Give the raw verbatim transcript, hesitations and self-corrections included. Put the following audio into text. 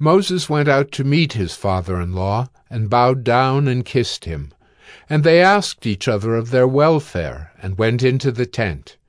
Moses went out to meet his father-in-law, and bowed down and kissed him. And they asked each other of their welfare, and went into the tent.